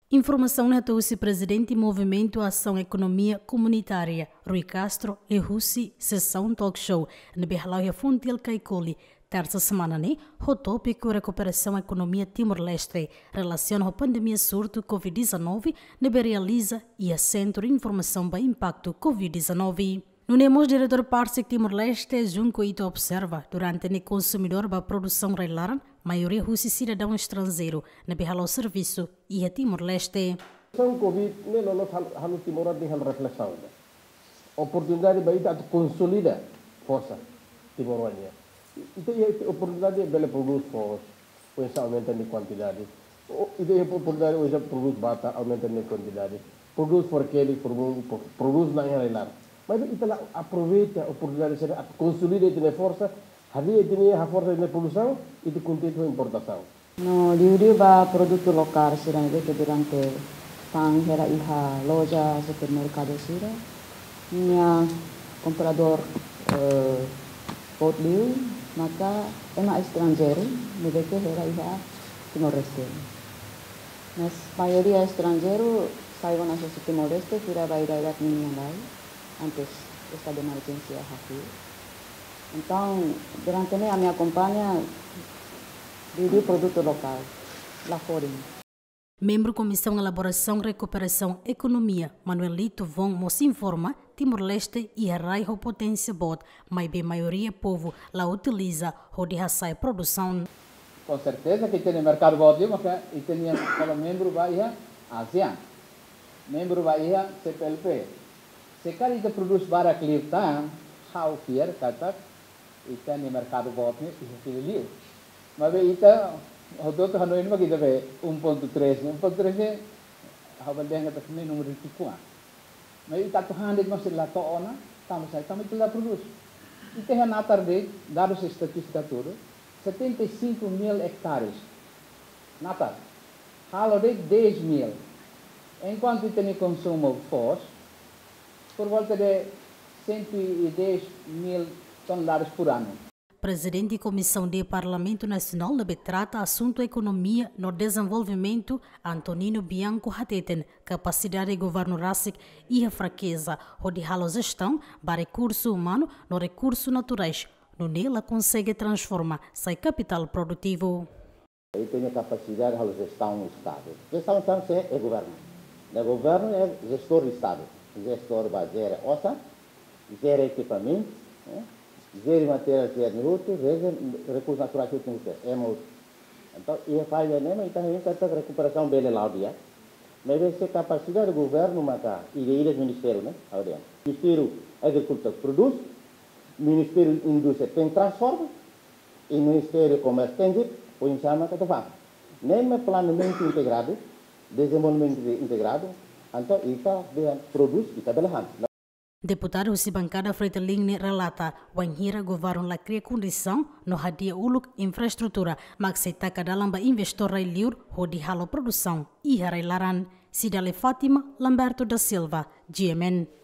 Informação na trouxe presidente do Movimento Ação Economia Comunitária, Rui Castro, e Russi, sessão talk show, na Berlau Fontil Caicoli, terça semana, né? O tópico recuperação economia Timor-Leste, relaciona a pandemia surto Covid-19, na realiza e a centro informação para impacto Covid-19. No Nemos, diretor Parsec Timor-Leste, junto com observa, durante o consumidor da produção reilaran, maioria russi cidadão estrangeiro, na Berlau Serviço e a Timor-Leste. O Covid, não Timor tem reflexão. Oportunidade para consolidar força timorania. E oportunidade é bela produz força, pois aumenta de quantidade. E tem oportunidade hoje produz bata, aumenta de quantidade. Produz porquê, produz na reilar. Mas itu aproveita a oportunidade de consolidar a força, a força de produção e de conteúdo de importação. No, liu ba produto lokal sira que durante pang hera iha loja supermercado sira, minha comprador pot liu, maka ema estrangeiro, nebe que hera iha Timor-Leste. Mas maioria estrangeiro saiba na Timor-Leste, kira vai direct minha vai. Antes estado de emergência aqui. Então, durante a minha companhia, vendi produto local, lá fora. Membro Comissão Elaboração e Recuperação Economia, Manuelito Von nos informa, Timor-Leste e a raio potência bot, mas bem maioria povo lá utiliza o de raçai produção. Com certeza que tem mercado bot, e tem como membro vai a ASEAN, membro vai a CPLP. Se cara ita produz bara clear time, how fear kata ita ni mercado bot ni pilih. Mas ita hodo to Hanoi ni kita be 1.3 ni hawal dia kata ni número 5. Mas ita to handik mas la to ona, tamu ita produz. Ita é natar de dados estatística tudo, 75.000 hectares. Natar. Halo de 10.000. Enquanto ita ni consumo force por volta de 110.000 toneladas por ano. Presidente da Comissão de Parlamento Nacional de trata assunto economia no desenvolvimento, Antonino Bianco Hateten, capacidade de governo RASIC e a fraqueza, onde a gestão para recurso humano no recurso naturais, no nela consegue transformar seu capital produtivo. Ele tem a capacidade de gestão no Estado. Gestão é governo. O governo é gestor do Estado. Gestor vai gerar ossa, gerar equipamento, gerar material, gerar minuto, recursos naturais que temos. Então, e faz a mesma, então a gente recuperação bem lá dia. Mas essa capacidade do governo maka e do ministério, né? Ministério Agricultura produz, Ministério Indústria tem transforma, e Ministério Comércio tem o ensama que faz. Nem planejamento integrado, desenvolvimento integrado. Então, isso produz, isso é belahan. Deputado Russi Bancada Freiteling relata wanhira governo la cria condição no hadia uluk infraestrutura mas se taca dalam ba investor rai liur hodi halo produção e harai laran Sidale Fátima Lamberto da Silva GMN.